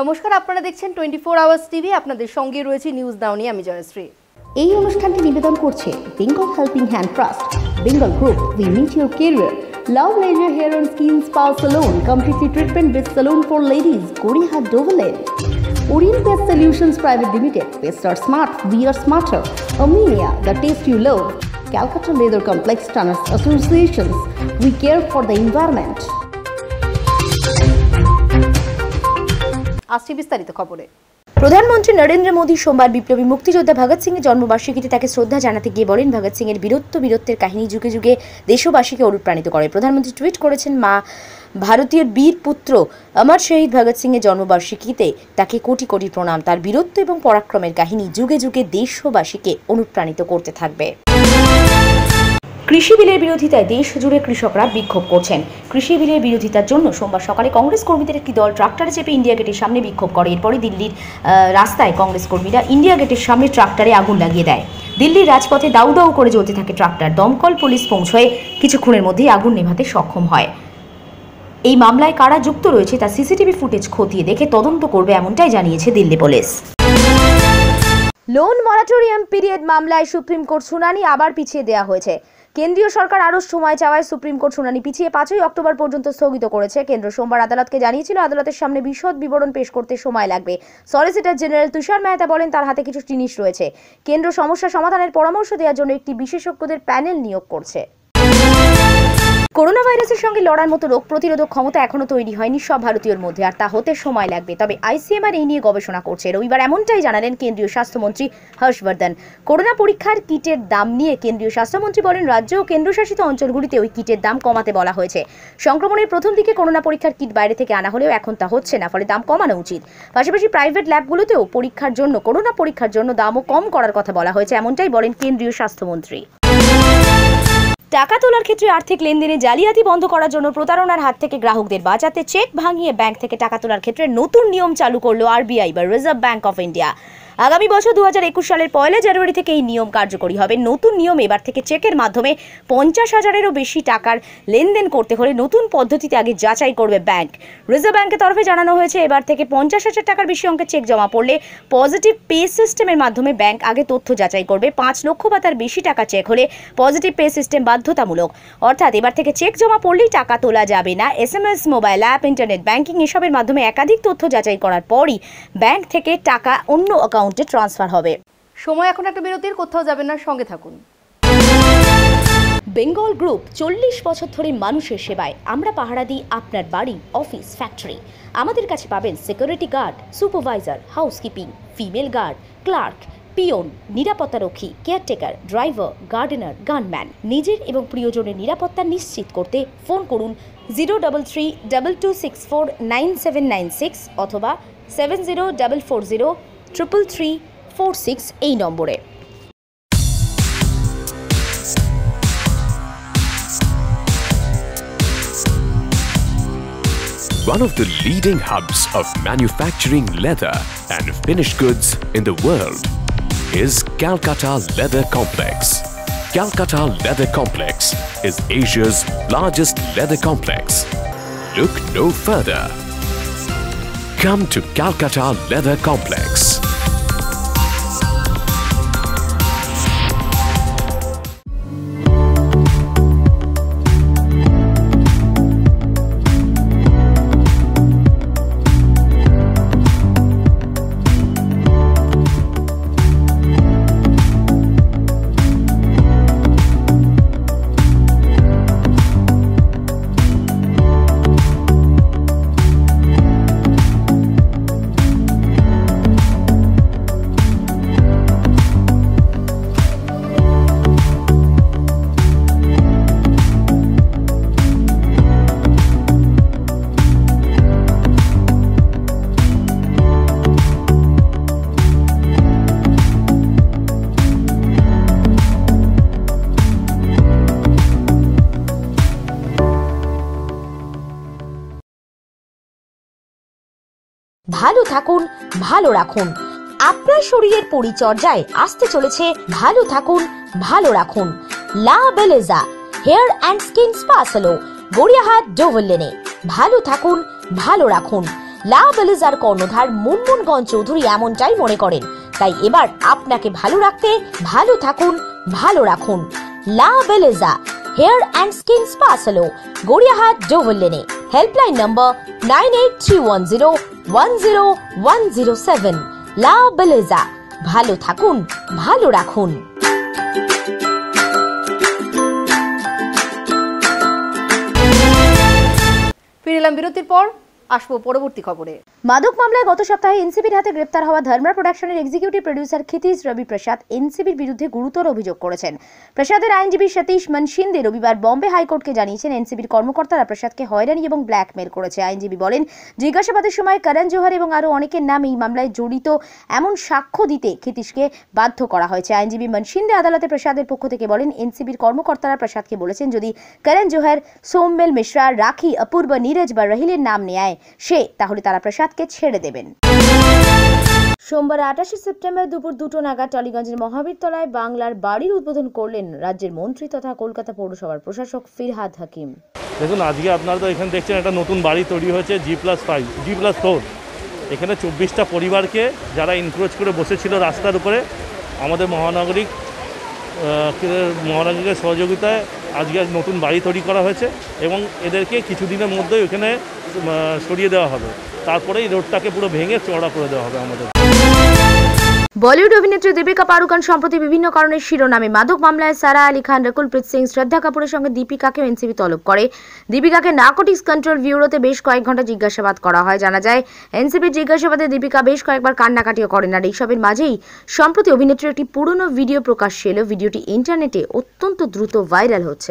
নমস্কার, আপনারা দেখছেন 24 আওয়ার্স টিভি। আপনাদের সঙ্গে রয়েছে নিউজ নাও নিয়ে আমি জয়শ্রী। এই অনুষ্ঠানটি নিবেদন করছে Bengal helping hand trust, Bengal group, we meet your career, love laser hair and skin spa salon, completely treatment with salon for ladies, Gariahat Dover Lane, Orient Pest Solutions Private Limited, Pests are smart, we are smarter, Amelia, the taste you love, Calcutta Leather Complex Tanners Associations, we care for the environment. আসছে বিস্তারিত খবরে। প্রধানমন্ত্রী নরেন্দ্র মোদী সোমবার বিপ্লবী মুক্তিযোদ্ধা ভগৎ সিংয়ের জন্মবার্ষিকীতে তাকে শ্রদ্ধা জানাতে গিয়ে বলেন, ভগৎ সিংয়ের বীরত্বের কাহিনী যুগে যুগে দেশবাসীকে অনুপ্রাণিত করে। প্রধানমন্ত্রী টুইট করেছেন, মা ভারতীয় বীর পুত্র অমর শহীদ ভগৎ সিংয়ের জন্মবার্ষিকীতে তাকে কোটি কোটি প্রণাম। তার বীরত্ব এবং পরাক্রমের কাহিনী যুগে যুগে দেশবাসীকে অনুপ্রাণিত করতে থাকবে। কৃষি বিলের বিরোধিতায় দেশ জুড়ে কৃষকরা বিক্ষোভ করছেন। কৃষি বিলের বিরোধিতার জন্য সোমবার সকালে কংগ্রেস কর্মীদের একটি দল ট্রাক্টরে চেপে ইন্ডিয়া গেটের সামনে বিক্ষোভ করে। এরপরে দিল্লির রাস্তায় কংগ্রেস কর্মীরা ইন্ডিয়া গেটের সামনে ট্রাক্টরে আগুন লাগিয়ে দেয়। দিল্লির রাজপথে দাউ দাউ করে জ্বলতে থাকে ট্রাক্টর। দমকল পুলিশ পৌঁছয়ে কিছুক্ষণের মধ্যেই আগুন নেভাতে সক্ষম হয়। এই মামলায় কারা যুক্ত রয়েছে তা সিসিটিভি ফুটেজ খতিয়ে দেখে তদন্ত করবে, এমনটাই জানিয়েছে Delhi police. Loan moratorium period মামলায় সুপ্রিম কোর্ট শুনানি আবার পিছিয়ে দেওয়া হয়েছে। কেন্দ্রীয় সরকার আরও সময় চাওয়ায় সুপ্রিম কোর্ট শুনানি পিছিয়ে 5ই অক্টোবর পর্যন্ত স্থগিত করেছে। কেন্দ্র সোমবার আদালতকে জানিয়েছিল আদালতের সামনে বিশদ বিবরণ পেশ করতে সময় লাগবে। সলিসিটর জেনারেল তুষার মেহতা বলেন, তার হাতে কিছু জিনিস রয়েছে। কেন্দ্র সমস্যা সমাধানের পরামর্শ দেওয়ার জন্য একটি বিশেষজ্ঞদের প্যানেল নিয়োগ করছে। করোনা ভাইরাসের সঙ্গে লড়ার মতো রোগ প্রতিরোধক ক্ষমতা এখনো তৈরি হয়নি সব ভারতীয়র মধ্যে, আর তা হতে সময় লাগবে। তবে আইসিএমআর এই নিয়ে গবেষণা করছে। রবিবার এমনটাই জানালেন কেন্দ্রীয় স্বাস্থ্যমন্ত্রী হর্ষবর্ধন। করোনা পরীক্ষার কিটের দাম নিয়ে কেন্দ্রীয় স্বাস্থ্যমন্ত্রী বলেন, রাজ্য ও কেন্দ্রশাসিত অঞ্চলগুলিতে ওই কিটের দাম কমাতে বলা হয়েছে। সংক্রমণের প্রথম দিকে করোনা পরীক্ষার কিট বাইরে থেকে আনা হলেও এখন তা হচ্ছে না, ফলে দাম কমানো উচিত। পাশাপাশি প্রাইভেট ল্যাবগুলোতেও করোনা পরীক্ষার জন্য দামও কম করার কথা বলা হয়েছে, এমনটাই বলেন কেন্দ্রীয় স্বাস্থ্যমন্ত্রী। টাকা তোলার ক্ষেত্রে আর্থিক লেনদেনে জালিয়াতি বন্ধ করার জন্য প্রতারণার হাত থেকে গ্রাহকদের বাঁচাতে চেক ভাঙিয়ে ব্যাংক থেকে টাকা তোলার ক্ষেত্রে নতুন নিয়ম চালু করল আরবিআই বা রিজার্ভ ব্যাংক অফ ইন্ডিয়া। আগামী বছর 2021 সালের 1 জানুয়ারি থেকে এই নিয়ম কার্যকরী হবে। নতুন নিয়ম এবার থেকে চেকের মাধ্যমে 50,000-এরও বেশি টাকার লেনদেন করতে হলে নতুন পদ্ধতিতে আগে যাচাই করবে ব্যাংক। রিজার্ভ ব্যাংকের তরফে জানানো হয়েছে, এবার থেকে 50,000 টাকার বেশি অঙ্কের চেক জমা পড়লে পজিটিভ পে সিস্টেমের মাধ্যমে ব্যাংক আগে তথ্য যাচাই করবে। 5 লক্ষ বা তার বেশি টাকা চেক হলে পজিটিভ পে সিস্টেম বাধ্যতামূলক। অর্থাৎ এবার থেকে চেক জমা পড়লেই টাকা তোলা যাবে না। SMS, mobile app, internet banking এসবের মাধ্যমে একাধিক তথ্য যাচাই করার পরই ব্যাংক থেকে টাকা অন্য অ্যাকাউন্টে ট্রান্সফার হবে। সময় এখন একটা বিরতির, কোথাও যাবেন না, সঙ্গে থাকুন। বেঙ্গল গ্রুপ 40 বছর ধরে মানুষের সেবায়। আমরা পাহারা দিই আপনার বাড়ি, অফিস, ফ্যাক্টরি। আমাদের কাছে পাবেন security guard, supervisor, housekeeping, female guard, clerk, পিয়ন, নিরাপত্তারক্ষী, কেয়ারটেকার, ড্রাইভার, গার্ডেনার, গানম্যান। নিজের এবং প্রিয়জনের নিরাপত্তা নিশ্চিত করতে ফোন করুন 0332649796 অথবা 7044033346 এই নম্বরে। One of the leading hubs of manufacturing leather and finished goods in the world is Calcutta Leather Complex. Calcutta Leather Complex is Asia's largest leather complex. Look no further. Come to Calcutta Leather Complex. ভালো থাকুন, ভালো রাখুন। আপনার শরীরের পরিচর্যায় আসতে চলেছে ভালো থাকুন, ভালো রাখুন। La Belleza hair and skin spa salon, Gariahat ডোভলেনে। ভালো থাকুন, ভালো রাখুন। লা বেলেজার কর্ণধার মুনমুনগঞ্জ চৌধুরী এমনটাই মনে করেন। তাই এবার আপনাকে ভালো রাখতে ভালো থাকুন, ভালো রাখুন। La Belleza hair and skin spa salon, Gariahat Dover লেনে। Helpline number 9831010107। লা বেলেজা, ভালো থাকুন, ভালো রাখুন। ফিরে এলাম বিরতির পর, আসবো পরবর্তী খবরে। মাদক মামলায় গত সপ্তাহে এনসিবির হাতে গ্রেপ্তার হওয়া ধর্মা প্রোডাকশনের এক্সিকিউটিভ প্রডিউসার ক্ষিতিশ রবি প্রসাদ এনসিবির বিরুদ্ধে গুরুতর অভিযোগ করেছেন। প্রসাদের আইনজীবী সতীশ মনশিন্দে রবিবার বম্বে হাইকোর্টকে জানিয়েছেন এনসিবির কর্মকর্তারা প্রসাদকে হয়রানি এবং ব্ল্যাকমেল করেছে। আইনজীবী বলেন, জিজ্ঞাসাবাদের সময় করণ জোহর এবং আরও অনেকের নাম এই মামলায় জড়িত এমন সাক্ষ্য দিতে ক্ষিতিশকে বাধ্য করা হয়েছে। আইনজীবী মনশিন্দে আদালতে প্রসাদের পক্ষ থেকে বলেন, এনসিবির কর্মকর্তারা প্রসাদকে বলেছেন যদি করণ জোহর, সোমবেল মিশ্রা, রাখি, অপূর্ব, নীরজ বা রাহিলের নাম নেয় তাহলে তারা প্রসাদকে ছেড়ে দেবেন। সোমবার 28 সেপ্টেম্বর দুপুর 2টো নাগাদ টালিগঞ্জের মহাবীরতলায় বাংলার বাড়ির উদ্বোধন করলেন রাজ্যের মন্ত্রী তথা কলকাতা পৌরসভার প্রশাসক ফিরহাদ হাকিম। দেখুন, আজকে আপনারা তো এখানে দেখছেন একটা নতুন বাড়ি তৈরি হয়েছে G+5, G+4। এখানে 24টা পরিবারকে যারা ইনক্রোচ করে বসেছিল রাস্তার উপরে, আমাদের মহানগরীর সহযোগিতায় আজকে নতুন বাড়ি তৈরি করা হয়েছে এবং এদেরকে কিছুদিনের মধ্যেই ওখানে সরিয়ে দেওয়া হবে। তারপরে এই রোডটাকে পুরো ভেঙে চওড়া করে দেওয়া হবে আমাদের। বলিউড অভিনেত্রী দীপিকা পাড়ুকোন সম্প্রতি বিভিন্ন কারণের শিরোনামে মাদক মামলায় সারা আলী খান, রকুলপ্রীত সিং, শ্রদ্ধা কাপুরের সঙ্গে দীপিকাকেও এনসিবি তলব করে। দীপিকাকে নার্কোটিক্স কন্ট্রোল ব্যুরোতে বেশ কয়েক ঘন্টা জিজ্ঞাসাবাদ করা হয়। জানা যায়, এনসিবির জিজ্ঞাসাবাদে দীপিকা বেশ কয়েকবার কান্নাকাটিও করেন। আর এইসবের মাঝেই সম্প্রতি অভিনেত্রীর একটি পুরনো ভিডিও প্রকাশ্যে এলো। ভিডিওটি ইন্টারনেটে অত্যন্ত দ্রুত ভাইরাল হচ্ছে।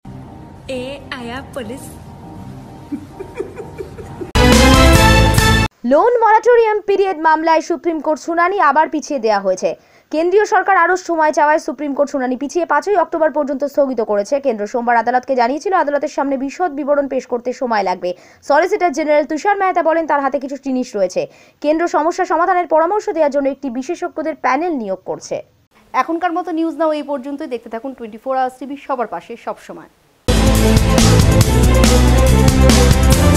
লোন মরাটোরিয়াম পিরিয়ড মামলায় সুপ্রিম কোর্ট শুনানি আবার পিছিয়ে দেওয়া হয়েছে। কেন্দ্রীয় সরকার আরও সময় চাওয়ায় সুপ্রিম কোর্ট শুনানি পিছিয়ে 5ই অক্টোবর পর্যন্ত স্থগিত করেছে। কেন্দ্র সোমবার আদালতকে জানিয়েছিল আদালতের সামনে বিশদ বিবরণ পেশ করতে সময় লাগবে। সলিসিটর জেনারেল তুষার মেহতা বলেন, তার হাতে কিছু জিনিস রয়েছে। কেন্দ্র সমস্যা সমাধানের পরামর্শ দেওয়ার জন্য একটি বিশেষজ্ঞদের প্যানেল নিয়োগ করছে। এখনকার মতো নিউজ নাও এই পর্যন্তই। দেখতে থাকুন 24 আওয়ার্স টিভি, সবার পাশে সব সময়।